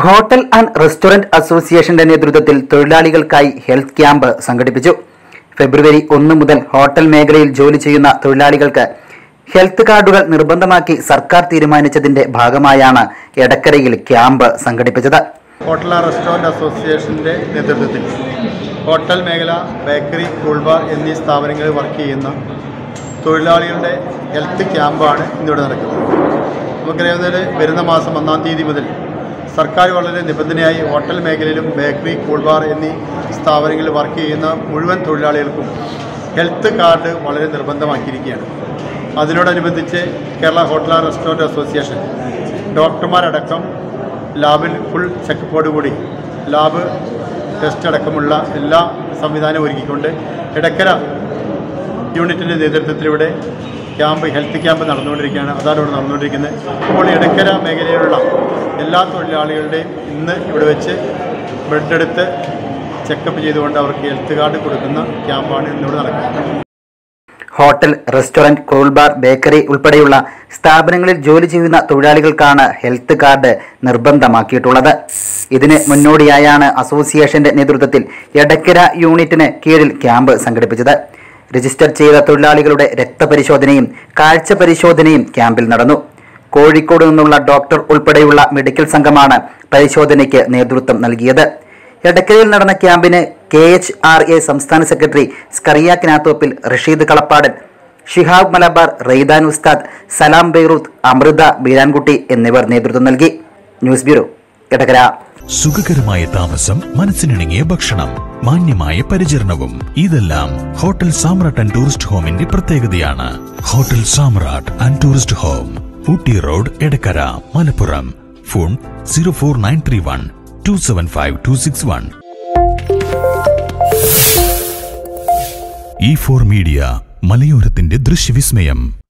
Hotel and restaurant അസോസിയേഷന്റെ നേതൃത്വത്തിൽ തൊഴിലാളികൾക്കായി ഹെൽത്ത് ക്യാമ്പ് സംഘടിപ്പിച്ചു. ഫെബ്രുവരി 1 മുതൽ ഹോട്ടൽ മേഖലയിൽ ജോലി ചെയ്യുന്ന തൊഴിലാളികൾക്ക് ഹെൽത്ത് കാർഡുകൾ നിർബന്ധമാക്കി സർക്കാർ തീരുമാനിച്ചതിന്റെ ഭാഗമായാണ് എടക്കരയിൽ ക്യാമ്പ് സംഘടിപ്പിച്ചത്. ഹോട്ടൽ ആൻഡ് റെസ്റ്റോറന്റ് അസോസിയേഷന്റെ നേതൃത്വത്തിൽ ഹോട്ടൽ മേഖല, ബേക്കറി, കൂൾ ബാർ എന്നീ സ്ഥാപനങ്ങളിൽ വർക്ക് ചെയ്യുന്ന തൊഴിലാളികളുടെ ഹെൽത്ത് ക്യാമ്പാണ് ഇന്നിവിടെ നടക്കുന്നത്. നമുക്കറിയാവുന്നതിൽ വരുന്ന മാസം 1-ാം തീയതി മുതൽ സർക്കാർ വളരെ നിബന്ധനയായി ഹോട്ടൽ മേഖലയിലും ബേക്കറി, കൂൾ ബാർ എന്നീ സ്ഥാപനങ്ങളിൽ വർക്ക് ചെയ്യുന്ന മുഴുവൻ തൊഴിലാളികൾക്കും ഹെൽത്ത് കാർഡ് വളരെ നിർബന്ധമാക്കിയിരിക്കുകയാണ്. അതിനോടനുബന്ധിച്ച് Kerala hotel and restaurant association ഡോക്ടർമാരടക്കം ലാബിൽ ഫുൾ ചെക്കപ്പോടുകൂടി ലാബ് ടെസ്റ്റ് അടക്കമുള്ള എല്ലാ സംവിധാനവും ഒരുക്കിക്കൊണ്ട് എടക്കര യൂണിറ്റിൻ്റെ നേതൃത്വത്തിലൂടെ ഹെൽത്ത് ക്യാമ്പ് നടന്നുകൊണ്ടിരിക്കുകയാണ്. അതാണ് ഇവിടെ നടന്നുകൊണ്ടിരിക്കുന്നത്. ഇപ്പോൾ എടക്കര മേഖലയിലുള്ള എല്ലാ തൊഴിലാളികളുടെയും ഇന്ന് ഇവിടെ വെച്ച് ബ്ലഡ് എടുത്ത് ചെക്കപ്പ് ചെയ്തുകൊണ്ട് അവർക്ക് ഹെൽത്ത് കാർഡ് കൊടുക്കുന്ന ക്യാമ്പാണ് ഇന്നിവിടെ നടക്കുന്നത്. Hotel, restaurant, cool bar, bakery ഉൾപ്പെടെയുള്ള സ്ഥാപനങ്ങളിൽ ജോലി ചെയ്യുന്ന തൊഴിലാളികൾക്കാണ് ഹെൽത്ത് കാർഡ് നിർബന്ധമാക്കിയിട്ടുള്ളത്. ഇതിന് മുന്നോടിയായാണ് അസോസിയേഷന്റെ നേതൃത്വത്തിൽ എടക്കര യൂണിറ്റിന് കീഴിൽ ക്യാമ്പ് സംഘടിപ്പിച്ചത്. രജിസ്റ്റർ ചെയ്ത തൊഴിലാളികളുടെ രക്തപരിശോധനയും കാഴ്ച പരിശോധനയും ക്യാമ്പിൽ നടന്നു. കോഴിക്കോട് നിന്നുള്ള ഡോക്ടർ ഉൾപ്പെടെയുള്ള മെഡിക്കൽ സംഘമാണ് പരിശോധനയ്ക്ക് നേതൃത്വം നൽകിയത്. എടക്കരയിൽ നടന്ന ക്യാമ്പിന് KHRA സംസ്ഥാന സെക്രട്ടറി സ്കറിയ കിനാത്തോപ്പിൽ, റഷീദ് കളപ്പാടൻ, ഷിഹാബ് മലബാർ, റെയ്ദാൻ ഉസ്താദ്, സലാം ബെയ്റൂത്ത്, അമൃത ബീരാൻകുട്ടി എന്നിവർ നേതൃത്വം നൽകി. News bureau, Edakkara. സുഖകരമായ താമസം, മനസ്സിനിണങ്ങിയ ഭക്ഷണം, മാന്യമായ പരിചരണവും ഇതെല്ലാം ഹോട്ടൽ സാമ്രാട്ട് ആൻഡ് ടൂറിസ്റ്റ് ഹോമിന്റെ പ്രത്യേകതയാണ്. Hotel Samrat and tourist home, Ooty road, Edakkara, Malappuram. Phone 04931 275 261. E4 media, മലയോരത്തിന്റെ ദൃശ്യവിസ്മയം.